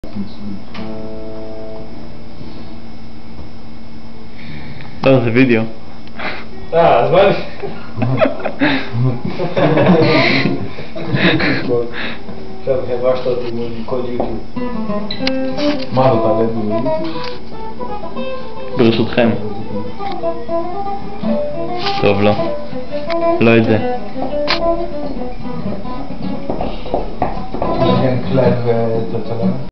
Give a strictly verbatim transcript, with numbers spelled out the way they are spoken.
לא, זה וידאו. אה, אז מה... עכשיו חברה שאתה אותי מול כל יוטיוב. מה לא תעלה ביוטיוב? ברשותכם. טוב, לא. לא את זה. נגן קלט ותצלם?